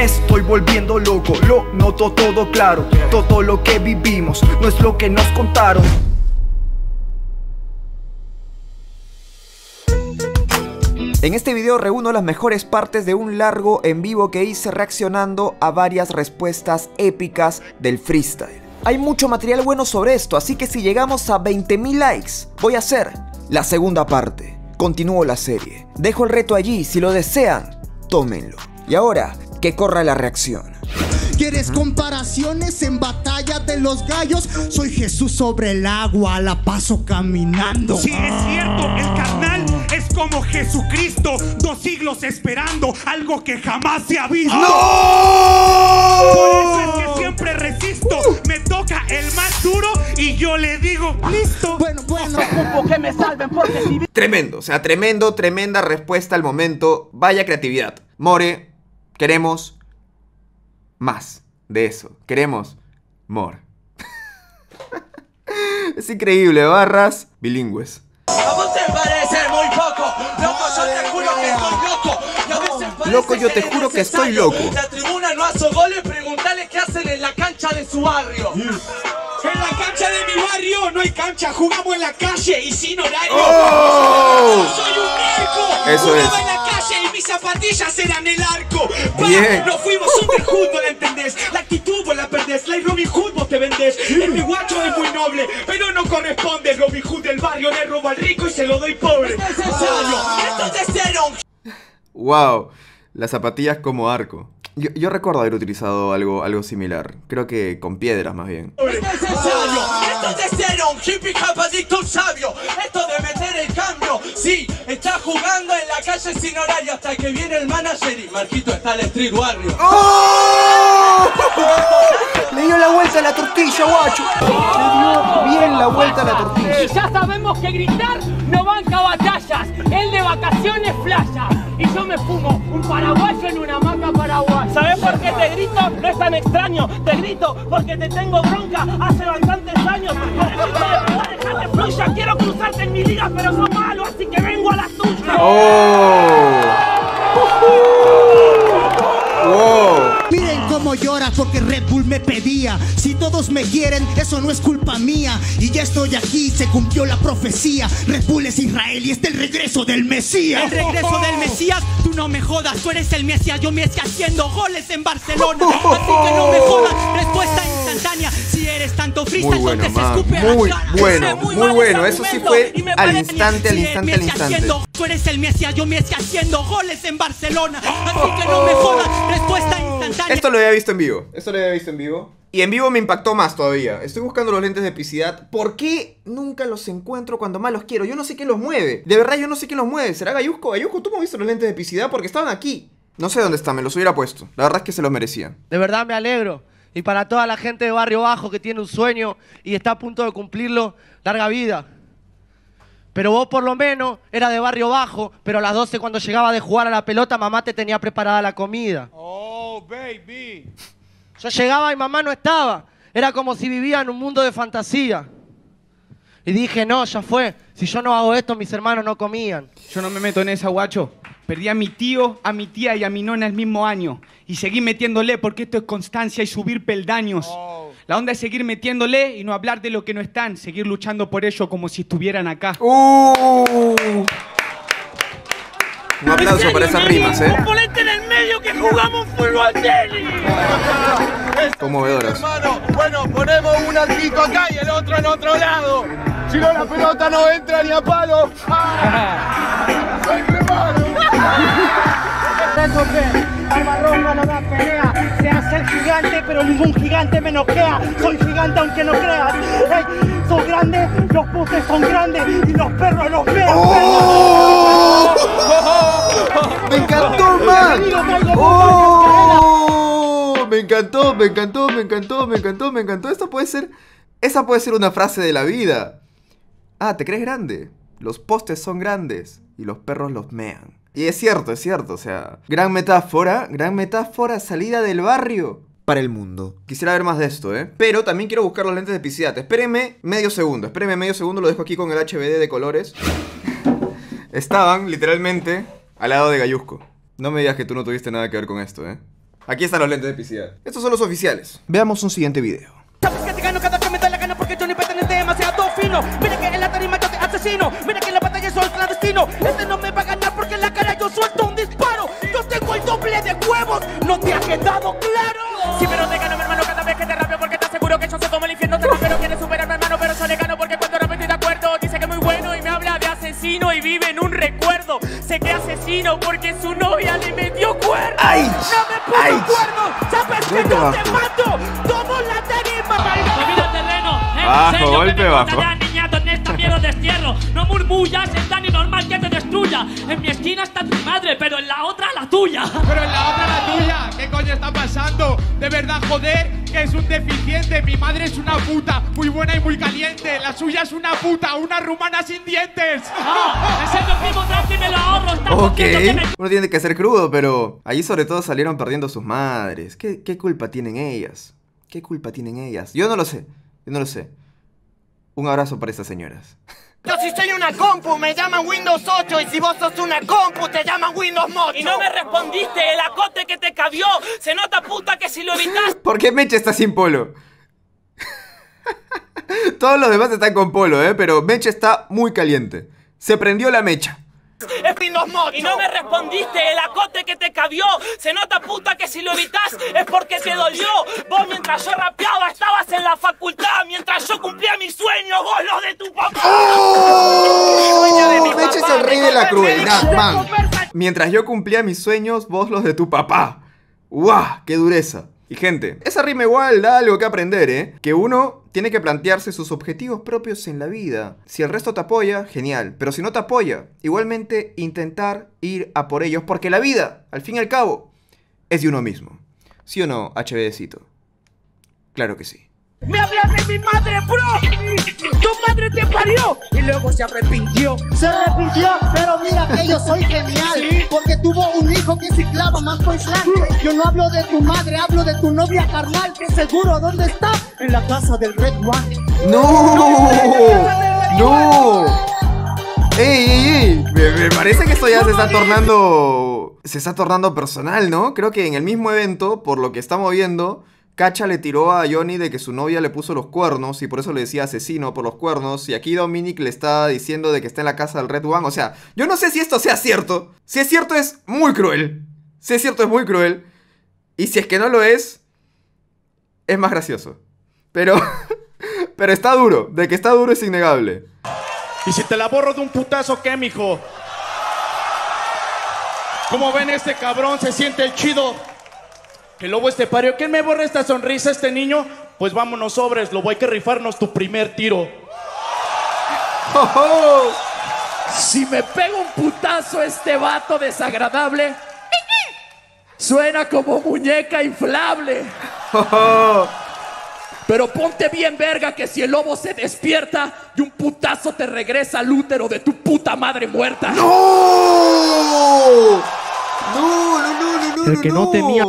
Me estoy volviendo loco, lo noto todo claro. Todo lo que vivimos no es lo que nos contaron. En este video reúno las mejores partes de un largo en vivo que hice reaccionando a varias respuestas épicas del freestyle. Hay mucho material bueno sobre esto, así que si llegamos a 20.000 likes, voy a hacer la segunda parte. Continúo la serie. Dejo el reto allí, si lo desean, tómenlo. Y ahora, que corra la reacción. ¿Quieres comparaciones en batalla de los gallos? Soy Jesús sobre el agua, la paso caminando. Sí, es cierto, el carnal es como Jesucristo, 2 siglos esperando algo que jamás se ha visto. ¡No! Por eso es que siempre resisto. Me toca el más duro y yo le digo, listo. Bueno. Que me salven porque si... Tremendo, o sea, tremenda respuesta al momento. Vaya creatividad. More, queremos más de eso. Queremos more. Es increíble, barras bilingües. A vos te parece muy poco. Loco, yo te juro que estoy loco. Y a veces parece Loco, yo te juro que estoy loco. La tribuna no hace goles, preguntale qué hacen en la cancha de su barrio. En la cancha de mi barrio no hay cancha, jugamos en la calle y sin horario. ¡Oh! Soy un narco. Eso es. Jugaba en la calle y mis zapatillas eran el arco. Bien. Nos fuimos Super Hood, no la entendés. La actitud vos la perdés, la Robin Hood vos te vendés. Este guacho es muy noble, pero no corresponde. Robin Hood del barrio le robo al rico y se lo doy pobre. Es necesario. Esto es de cero. Wow, las zapatillas como arco. Yo recuerdo haber utilizado algo similar. Creo que con piedras más bien. Es necesario. Esto es de cero. Un hippie capadicto, un sabio. Esto de meter el cambio. Sí, está jugando en la calle sin horario hasta que viene el manager y Marquito está en el street barrio. ¡Oh! Le dio la vuelta a la tortilla, guacho. Le dio bien la vuelta a la tortilla. Ya sabemos que gritar no banca batallas. Él de vacaciones playa. Y yo me fumo un paraguayo en una hamaca paraguaya. ¿Sabes por qué te grito? No es tan extraño. Te grito porque te tengo bronca hace bastantes años. Dejate fluya. Quiero cruzarte en mi liga, pero sos malo, así que vengo a la tuya. ¡Oh! ¡Wow! Miren cómo llora porque Red Bull me pedía. Si todos me quieren, eso no es culpa mía. Y ya estoy aquí, se cumplió la profecía. Red Bull es Israel y es el regreso del Mesías. El regreso del Mesías, tú no me jodas, tú eres el Mesías, yo me estoy haciendo goles en Barcelona. Así que no me jodas, respuesta instantánea. Si eres tanto freestyle, Muy bueno, entonces man. escupe a Muy la cara. bueno, Ese muy mal bueno. ese Eso sí argumento. fue Y me al parece instante, si eres Messi haciendo, tú eres el Mesías, yo me estoy haciendo goles en Barcelona. Así que no me jodas, respuesta instantánea. Esto lo había visto en vivo. Y en vivo me impactó más todavía. Estoy buscando los lentes de epicidad. ¿Por qué nunca los encuentro cuando más los quiero? Yo no sé qué los mueve. De verdad, yo no sé qué los mueve. ¿Será Gayusco? Gayusco, ¿tú me has visto los lentes de epicidad? Porque estaban aquí. No sé dónde están, me los hubiera puesto. La verdad es que se los merecían. De verdad me alegro. Y para toda la gente de Barrio Bajo que tiene un sueño y está a punto de cumplirlo, larga vida. Pero vos por lo menos eras de Barrio Bajo, pero a las 12 cuando llegaba de jugar a la pelota, mamá te tenía preparada la comida. Oh, baby. Yo llegaba y mamá no estaba. Era como si vivía en un mundo de fantasía. Y dije, no, ya fue. Si yo no hago esto, mis hermanos no comían. Yo no me meto en esa, guacho. Perdí a mi tío, a mi tía y a mi nona el mismo año. Y seguí metiéndole porque esto es constancia y subir peldaños. La onda es seguir metiéndole y no hablar de lo que no están. Seguir luchando por ello como si estuvieran acá. Un aplauso para esas rimas, Ponete en el medio que jugamos fútbol tenis. Conmovedoras. Bueno, ponemos un arquito acá y el otro en otro lado. Si no, la pelota no entra ni a palo. ¡Soy re malo! Eso que Barbarroja no da pelea. Se hace el gigante, pero ningún gigante me noquea. Soy gigante aunque no creas. Hey, son grandes, los puses son grandes y los perros los mean. ¡Oh! ¡Me encantó, man! ¡Oh! Me encantó. Esa puede ser una frase de la vida. Ah, ¿te crees grande? Los postes son grandes y los perros los mean. Y es cierto, o sea, gran metáfora, salida del barrio para el mundo. Quisiera ver más de esto, pero también quiero buscar los lentes de epicidad. Espérenme medio segundo, lo dejo aquí con el HBD de colores. Estaban, literalmente, al lado de Gayusco. No me digas que tú no tuviste nada que ver con esto, Aquí están los lentes de Pisciar. Estos son los oficiales. Veamos un siguiente video. Sabes que te gano cada que me da la gana porque yo ni pertenece demasiado fino. Mira que en la tarima yo te asesino. Mira que en la batalla soy clandestino. Este no me va a ganar porque en la cara yo suelto un disparo. Yo tengo el doble de huevos. ¿No te ha quedado claro? Sí, pero te gano, mi hermano, cada vez que te rapeo porque te aseguro que yo soy como el infierno. Te rapero quiere superarme, hermano, pero yo le gano porque cuando rapeo estoy de acuerdo. Dice que es muy bueno y me habla de asesino y vive en un recuerdo. Sé que asesino porque su novia le metió cuernos. ¡Ay! ¡No me puso cuernos! ¡Sabes que yo te mato! ¡Tomo la tarima! Mira terreno, Bajo, golpe bajo. niñato en esta mierda de destierro. No murmullas, es tan normal que te destruya. En mi esquina está tu madre, pero en la otra la tuya. Pero en la otra la tuya. ¿Qué coño está pasando? De verdad, joder, que es un deficiente. Mi madre es una puta, muy buena y muy caliente. La suya es una puta, una rumana sin dientes. Ese es el mismo traje y me lo ahorro. Está Ok, cogiendo que me... uno tiene que ser crudo, pero allí sobre todo salieron perdiendo sus madres. ¿Qué culpa tienen ellas? ¿Qué culpa tienen ellas? Yo no lo sé, yo no lo sé. Un abrazo para estas señoras. Yo si soy una compu, me llaman Windows 8. Y si vos sos una compu, te llaman Windows 8. Y no me respondiste, el acote que te cabió. Se nota puta que si lo evitas... ¿Por qué Mecha está sin polo? Todos los demás están con polo, pero Mecha está muy caliente. Se prendió la mecha. Es Windows 8. Y no me respondiste, el acote que te cabió. Se nota puta que si lo evitas es porque te dolió. Vos mientras yo rapeaba estabas en la facultad. Mientras yo cumplía mis sueños, vos los de tu papá. ¡Oh! Mecha es el rey de la crueldad, man. Mientras yo cumplía mis sueños, vos los de tu papá. ¡Guau! ¡Qué dureza! Y gente, esa rima igual da algo que aprender, que uno tiene que plantearse sus objetivos propios en la vida. Si el resto te apoya, genial. Pero si no te apoya, igualmente intentar ir a por ellos. Porque la vida, al fin y al cabo, es de uno mismo. ¿Sí o no, HBDcito? Claro que sí. Me hablas de mi madre, bro. Tu madre te parió. Y luego se arrepintió. Se arrepintió, pero mira que yo soy genial. ¿Sí? Porque tuvo un hijo que se clava más por Islam. Yo no hablo de tu madre, hablo de tu novia carnal. Que seguro, ¿dónde está? En la casa del Red One. ¡No! ¡No! ¡Ey! Me parece que esto ya se está tornando personal, ¿no? Creo que en el mismo evento, por lo que estamos viendo, Cacha le tiró a Johnny de que su novia le puso los cuernos y por eso le decía asesino por los cuernos. Y aquí Dominic le está diciendo de que está en la casa del Red One. O sea, yo no sé si esto sea cierto. Si es cierto es muy cruel. Si es cierto es muy cruel. Y si es que no lo es más gracioso. Pero está duro. De que está duro es innegable. Y si te la borro de un putazo, ¿qué, mijo? ¿Cómo ven este cabrón? Se siente el chido. El lobo estepario. ¿Quién me borra esta sonrisa, este niño? Pues vámonos, sobres. Lobo, hay que rifarnos tu primer tiro. ¡Oh, oh! Si me pega un putazo este vato desagradable, suena como muñeca inflable. ¡Oh, oh! Pero ponte bien verga que si el lobo se despierta y un putazo te regresa al útero de tu puta madre muerta. ¡No! ¡No! El que no temía.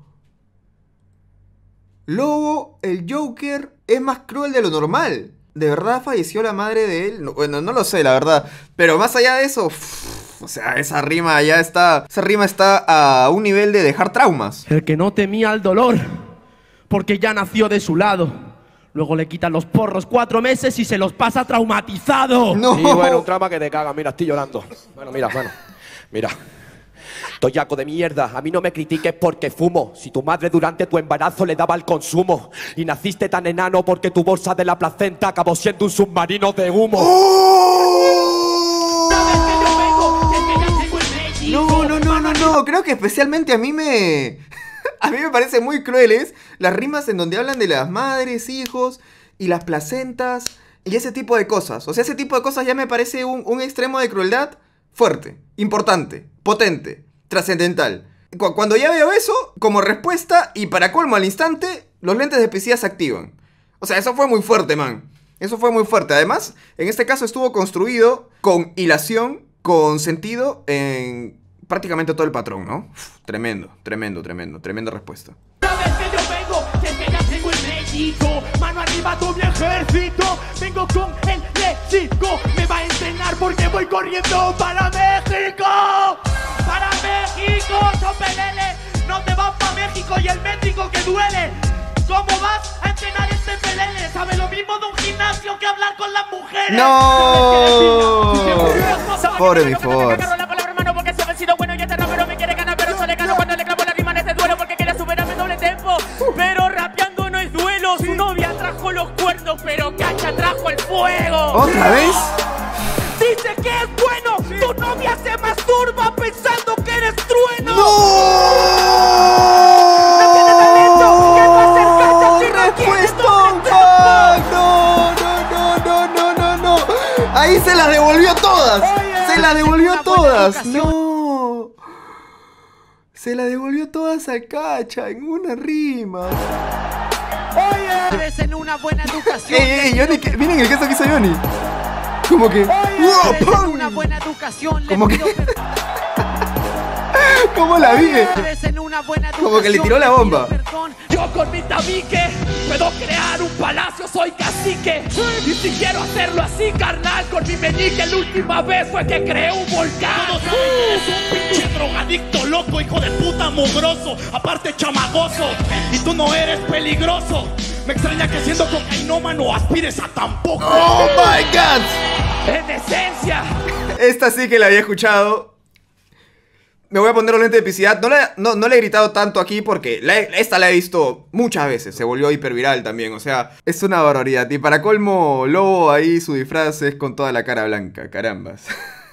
Lobo, el Joker, es más cruel de lo normal. ¿De verdad falleció la madre de él? No, bueno, no lo sé, la verdad. Pero más allá de eso, o sea, esa rima ya está. Esa rima está a un nivel de dejar traumas. El que no temía el dolor, porque ya nació de su lado. Luego le quitan los porros 4 meses y se los pasa traumatizado. No. Y bueno, un trauma que te caga. Mira, estoy llorando. Bueno, mira. Toyaco de mierda, a mí no me critiques porque fumo. Si tu madre durante tu embarazo le daba el consumo y naciste tan enano porque tu bolsa de la placenta acabó siendo un submarino de humo. ¡Oh! No, creo que especialmente a mí me parece muy crueles las rimas en donde hablan de las madres, hijos y las placentas y ese tipo de cosas. O sea, ese tipo de cosas ya me parece un extremo de crueldad fuerte, importante, potente, trascendental. Cuando ya veo eso, como respuesta y para colmo al instante, los lentes de Pisciar se activan. O sea, eso fue muy fuerte, man. Eso fue muy fuerte. Además, en este caso estuvo construido con hilación, con sentido en prácticamente todo el patrón, ¿no? Uf, tremenda respuesta. Sabes que yo vengo, que ya tengo el México. Mano arriba todo mi ejército. Vengo con el México. Me va a entrenar porque voy corriendo para México. Para México, Chopelele, no te vas pa' México. mágico y el métrico que duele. ¿Cómo vas a entrenar este pelele? Sabe lo mismo de un gimnasio que hablar con las mujeres. ¡No! Pobre mi Force. La palabra hermano porque se ha vencido bueno y este rapero me quiere ganar, pero solo gano cuando le clavo la rima en este duelo porque quiere superarme en doble tempo. Pero rapeando no es duelo. Su novia trajo los cuernos, pero Cacha trajo el fuego. ¿Otra vez? Dice que es bueno. Tu novia se masturba pensando que eres trueno. ¡No! ¡No tiene talento! ¿Qué va a hacer Cacha si no ¡Respuesta! No. Ahí se las devolvió todas. Se las devolvió todas. No. Se las devolvió todas a Cacha en una rima. Oye, en una buena educación. Johnny, miren el caso que hizo Johnny. Como que. En una buena educación. Como que. ¿Cómo la vi? Como que le tiró la bomba. Yo con mi tabique puedo crear un palacio, soy cacique. Y si quiero hacerlo así, carnal, con mi meñique la última vez fue que creé un volcán. todos saben que eres un pinche drogadicto loco, hijo de puta mugroso, aparte chamagoso. Y tú no eres peligroso. Me extraña que siendo cocainómano aspires a tan poco. ¡Oh, my God! En esencia. Esta sí que la había escuchado. Me voy a poner los lentes de epicidad. No le he gritado tanto aquí porque esta la he visto muchas veces. Se volvió hiperviral también. O sea, es una barbaridad. Y para colmo, Lobo ahí su disfraz es con toda la cara blanca. Carambas.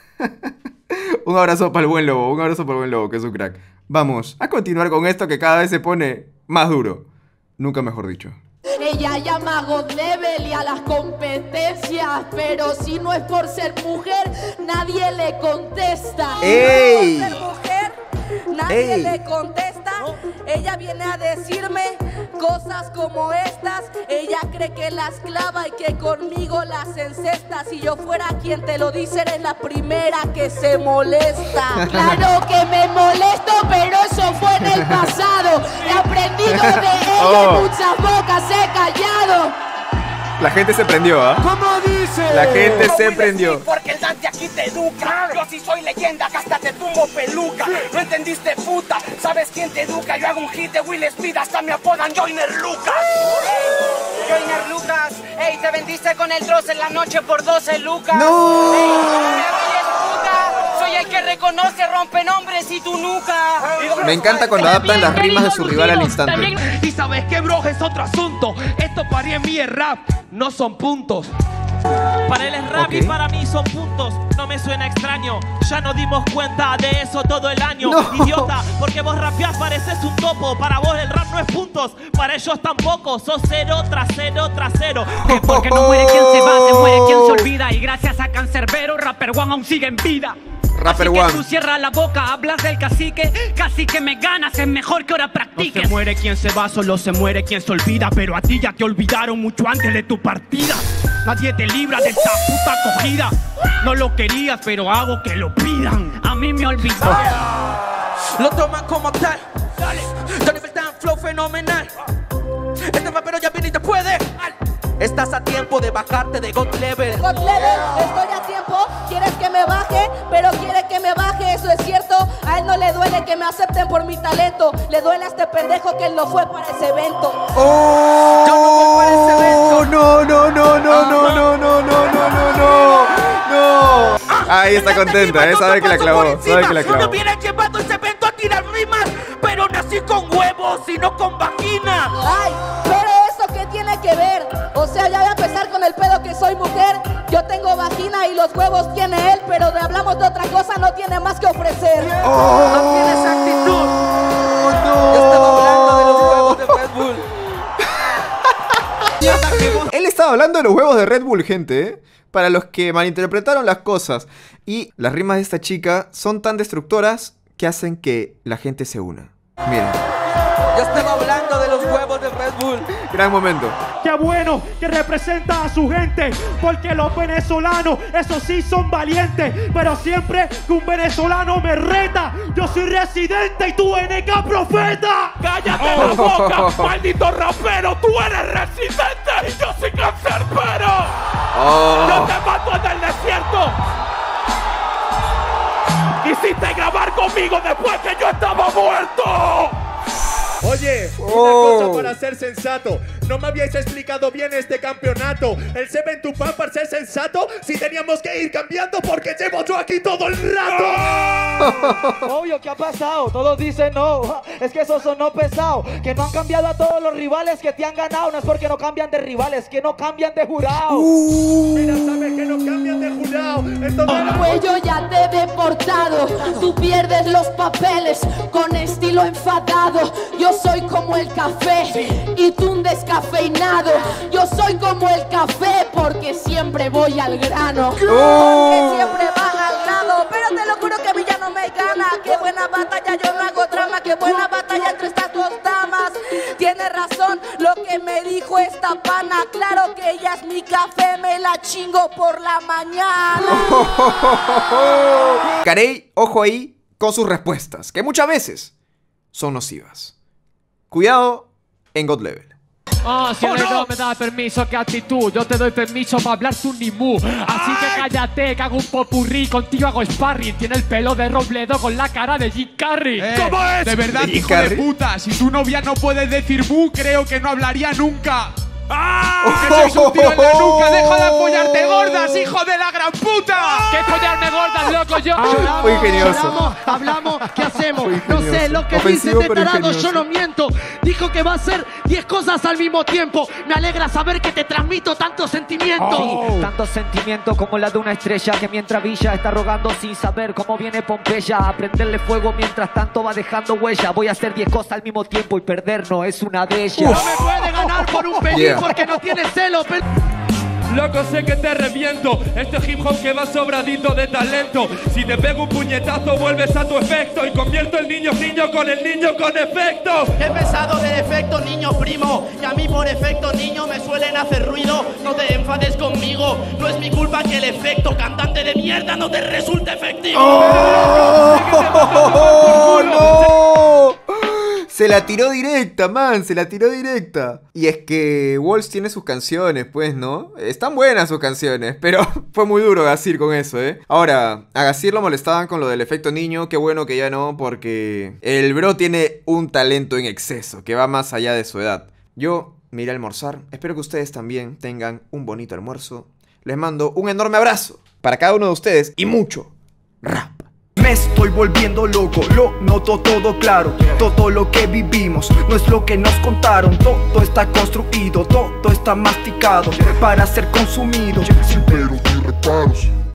Un abrazo para el buen Lobo. Un abrazo para el buen Lobo, que es un crack. Vamos a continuar con esto que cada vez se pone más duro. Nunca mejor dicho. Ella llama a God Level y a las competencias, pero si no es por ser mujer, nadie le contesta. ¡Ey! No es por ser mujer, nadie le contesta. Ella viene a decirme cosas como estas. Ella cree que las clava y que conmigo las encesta. Si yo fuera quien te lo dice, eres la primera que se molesta. Claro que me molesto, pero eso fue en el pasado. He aprendido de ella, muchas bocas he callado. La gente se prendió, ¿ah? ¿Cómo dice? La gente se prendió. Porque el Dante aquí te educa. Yo sí soy leyenda, que hasta te tumbo peluca. ¿No entendiste, puta? ¿Sabes quién te educa? Yo hago un hit de Will Smith, hasta me apodan Joyner Lucas. Joyner Lucas, ey, te vendiste con el Dross en la noche por 12 lucas. ¡No! Ey, soy el que reconoce, rompe nombres y tu nuca. Me encanta cuando adaptan las rimas de su rival al instante. Y sabes que, bro, es otro asunto. Esto para mí es rap, no son puntos. Para él es rap y para mí son puntos. No me suena extraño, ya nos dimos cuenta de eso todo el año. No. Idiota, porque vos rapeás pareces un topo. Para vos el rap no es puntos, para ellos tampoco. Sos cero tras cero tras cero. Porque no muere quien se va, se muere quien se olvida. Y gracias a Cancerbero, Rapper One aún sigue en vida. Rapper Así que One. tú cierras la boca, hablas del cacique. Casi que me ganas, es mejor que ahora practiques. No se muere quien se va, solo se muere quien se olvida. Pero a ti ya te olvidaron mucho antes de tu partida. Nadie te libra de esta puta acogida. No lo querías, pero hago que lo pidan. A mí me olvidó. Lo toman como tal. Johnny Beltrán, flow fenomenal. Este rapero ya viene y te puede. Estás a tiempo de bajarte de God Level. God Level, estoy a tiempo. Quieres que me baje, pero quiere que me baje, eso es cierto. A él no le duele que me acepten por mi talento. Le duele a este pendejo que él no fue para ese evento. ¡Oh! Yo no voy para ese evento. No. Ahí está contenta, sabe que la clavó. Sabe que la clavó. No viene llevando ese evento a tirar rimas, pero nací con huevos y no con vagina. Ay, pero eso qué tiene que ver. O sea, ya voy a empezar con el pedo que soy mujer. Yo tengo vagina y los huevos tiene él, pero hablamos de otra cosa, no tiene más que ofrecer. No tienes actitud. Yo estaba hablando de los huevos de Red Bull. Él estaba hablando de los huevos de Red Bull, gente, ¿eh? Para los que malinterpretaron las cosas. Y las rimas de esta chica son tan destructoras que hacen que la gente se una. Miren. Yo estaba hablando de los huevos de Red Bull. Gran momento. Qué bueno que representa a su gente, porque los venezolanos, eso sí, son valientes. Pero siempre que un venezolano me reta, yo soy residente y tú NK profeta. ¡Cállate la boca, maldito rapero! ¡Tú eres residente y yo soy Cancerbero! ¡Yo te mato en el desierto! Quisiste grabar conmigo después que yo estaba muerto. Oye, una cosa para ser sensato. No me habíais explicado bien este campeonato. El Seven to para ser sensato. Si teníamos que ir cambiando porque llevo yo aquí todo el rato. Obvio, ¿qué ha pasado? Todos dicen no. Es que esos son no pesados. Que no han cambiado a todos los rivales que te han ganado. No es porque no cambian de rivales, que no cambian de jurado. Mira, sabes que no cambian de jurado. Entonces, pues yo ya te he deportado. Tú pierdes los papeles con estilo enfadado. Yo soy como el café y tú un descafeinado. Yo soy como el café porque siempre voy al grano. Porque siempre vas al grano. Pero te lo juro que Villano me gana. Qué buena batalla, yo no hago drama. Qué buena batalla entre estas dos damas. Tiene razón lo que me dijo esta pana. Claro que ella es mi café, me la chingo por la mañana. Carey, ojo ahí con sus respuestas, que muchas veces son nocivas. Cuidado en God Level. Si el no me da permiso, qué actitud. Yo te doy permiso para hablar tu nimú. Así que cállate, que hago un popurrí. Contigo hago sparring. Tiene el pelo de Robledo con la cara de Jim Carrey. ¿Cómo es? De verdad, hijo de puta. Si tu novia no puede decir bu, creo que no hablaría nunca. ¡Que sois un tiro en la nuca! ¡Deja de apoyarte gordas, hijo de la gran puta! ¿Qué follarme gordas, loco? Yo Muy ingenioso. Hablamos, ¿qué hacemos? No sé lo que dice este tarado, yo no miento. Dijo que va a hacer 10 cosas al mismo tiempo. Me alegra saber que te transmito tanto sentimiento. Tanto sentimiento como la de una estrella que mientras Villa está rogando sin saber cómo viene Pompeya a prenderle fuego mientras tanto va dejando huella. Voy a hacer 10 cosas al mismo tiempo y perder no es una de ellas. No me puede ganar por un pelín porque no tiene celo. Loco, sé que te reviento. Este hip hop que va sobradito de talento. Si te pego un puñetazo vuelves a tu efecto y convierto el niño con el niño con efecto. He pensado de defecto, niño primo. Y a mí por efecto, niño, me suelen hacer ruido. No te enfades conmigo. No es mi culpa que el efecto cantante de mierda no te resulte efectivo. ¡Oh, no! Se la tiró directa, man, se la tiró directa. Y es que Walls tiene sus canciones, pues, ¿no? Están buenas sus canciones, pero fue muy duro Gazir con eso, ¿eh? Ahora, a Gazir lo molestaban con lo del efecto niño, qué bueno que ya no, porque el bro tiene un talento en exceso, que va más allá de su edad. Yo me iré a almorzar, espero que ustedes también tengan un bonito almuerzo. Les mando un enorme abrazo para cada uno de ustedes y mucho rap. Me estoy volviendo loco, lo noto todo claro. Todo lo que vivimos no es lo que nos contaron. Todo está construido, todo está masticado para ser consumido. Sin peros ni reparos.